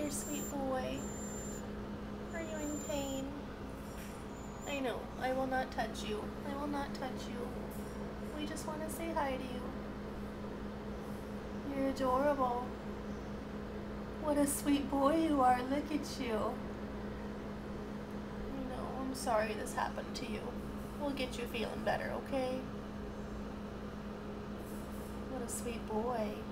there, sweet boy. Are you in pain? I know. I will not touch you. I will not touch you. We just want to say hi to you. You're adorable. What a sweet boy you are. Look at you. No, I'm sorry this happened to you. We'll get you feeling better, okay? What a sweet boy.